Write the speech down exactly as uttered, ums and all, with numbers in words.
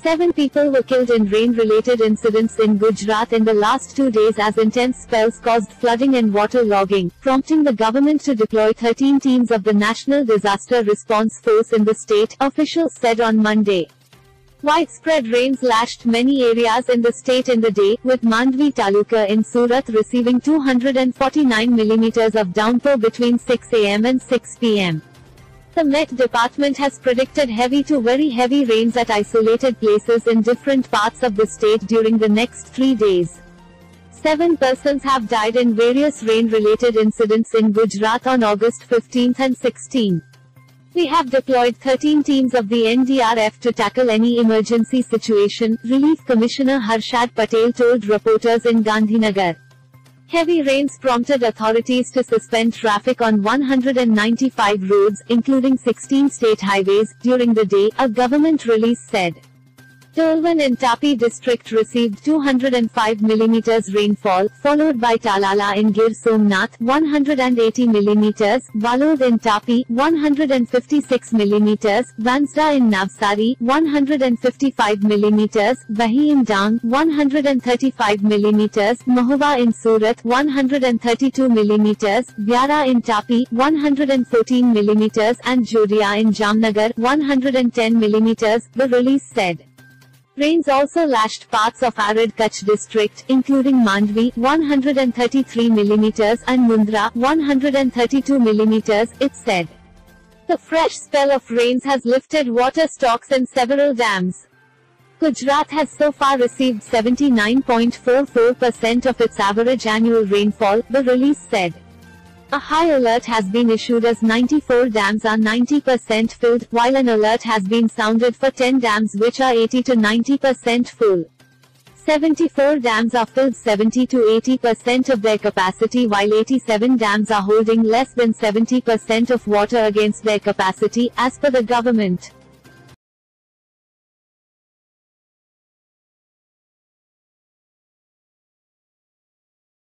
Seven people were killed in rain-related incidents in Gujarat in the last two days as intense spells caused flooding and waterlogging, prompting the government to deploy thirteen teams of the National Disaster Response Force in the state, officials said on Monday. Widespread rains lashed many areas in the state in the day, with Mandvi Taluka in Surat receiving two hundred forty-nine millimeters of downpour between six a m and six p m The Met Department has predicted heavy to very heavy rains at isolated places in different parts of the state during the next three days. Seven persons have died in various rain-related incidents in Gujarat on August fifteenth and sixteenth. We have deployed thirteen teams of the N D R F to tackle any emergency situation, Relief Commissioner Harshad Patel told reporters in Gandhinagar. Heavy rains prompted authorities to suspend traffic on one hundred ninety-five roads, including sixteen state highways, during the day, a government release said. Dolwan in Tapi district received two hundred five millimeters rainfall, followed by Talala in Gir Somnath, one hundred eighty millimeters, Walod in Tapi, one hundred fifty-six millimeters, Vansda in Navsari, one hundred fifty-five millimeters, Vahi in Dang, one hundred thirty-five millimeters, Mahova in Surat, one hundred thirty-two millimeters, Vyara in Tapi, one hundred fourteen millimeters, and Jodia in Jamnagar, one hundred ten millimeters, the release said. Rains also lashed parts of arid Kutch district, including Mandvi, one hundred thirty-three millimeters, and Mundra, one hundred thirty-two millimeters, it said. The fresh spell of rains has lifted water stocks in several dams. Gujarat has so far received seventy-nine point four four percent of its average annual rainfall, the release said. A high alert has been issued as ninety-four dams are ninety percent filled, while an alert has been sounded for ten dams which are eighty to ninety percent full. seventy-four dams are filled seventy to eighty percent of their capacity, while eighty-seven dams are holding less than seventy percent of water against their capacity, as per the government.